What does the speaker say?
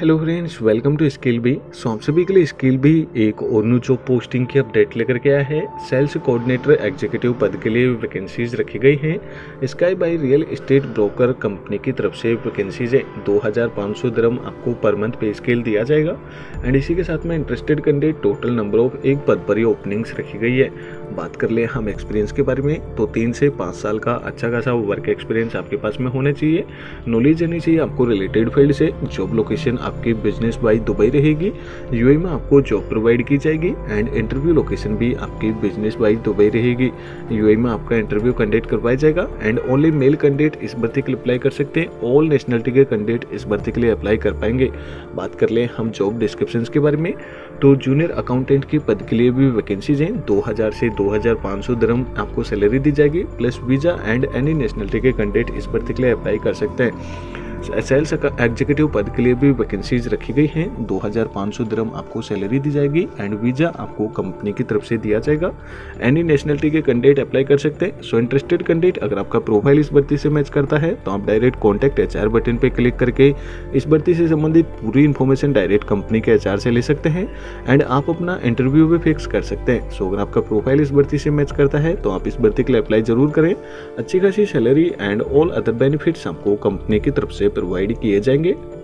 Hello friends, welcome to Skillbee. आप सभी के लिए स्किल बी एक और न्यू जॉब पोस्टिंग की अपडेट लेकर के आया है। सेल्स कोऑर्डिनेटर एग्जीक्यूटिव पद के लिए वैकेंसीज रखी गई हैं। Sky by real estate broker company की तरफ से वैकेंसीज है। 2500 दिरहम आपको पर मंथ पे स्केल दिया जाएगा। एंड इसी के साथ में interested candidate total number of एक पद पर ही ओपनिंग्स रखी गई है। बात कर ले हम एक्सपीरियंस के बारे में, तो 3 से 5 साल का अच्छा खासा वर्क एक्सपीरियंस आपके पास में होना चाहिए। नॉलेज आनी चाहिए आपको रिलेटेड फील्ड से। जॉब लोकेशन आपकी बिजनेस बाय दुबई रहेगी। यूएई में आपको जॉब प्रोवाइड की जाएगी एंड इंटरव्यू लोकेशन भी आपकी बिजनेस बाय दुबई रहेगी। यूएई में आपका इंटरव्यू कंडक्ट करवाया जाएगा एंड ओनली मेल कैंडिडेट इस भर्ती के लिए अप्लाई कर सकते हैं। ऑल नेशनलिटी के कैंडिडेट इस भर्ती के लिए अप्लाई कर पाएंगे। बात कर ले हम जॉब डिस्क्रिप्शन के बारे में, तो जूनियर अकाउंटेंट के पद के लिए भी वैकेंसीज हैं। 2000 से 2500 दिरहम आपको सैलरी दी जाएगी plus visa and any nationality के कैंडिडेट इस भर्ती के लिए अप्लाई कर सकते हैं। सेल्स एग्जीक्यूटिव पद के लिए भी वैकेंसीज रखी गई हैं। 2500 दिरहम आपको सैलरी दी जाएगी एंड वीजा आपको कंपनी की तरफ से दिया जाएगा। एनी नेशनलिटी के कैंडिडेट अप्लाई कर सकते हैं। सो इंटरेस्टेड कैंडिडेट अगर आपका प्रोफाइल इस भर्ती से मैच करता है तो आप डायरेक्ट कॉन्टैक्ट एचआर बटन पे क्लिक करके इस भर्ती से संबंधित पूरी इन्फॉर्मेशन डायरेक्ट कंपनी के एचआर से ले सकते हैं एंड आप अपना इंटरव्यू भी फिक्स कर सकते हैं। सो अगर आपका प्रोफाइल इस भर्ती से मैच करता है तो आप इस भर्ती के लिए अप्लाई जरूर करें। अच्छी खासी salary and all other benefits आपको कंपनी की तरफ से प्रोवाइड किए जाएंगे।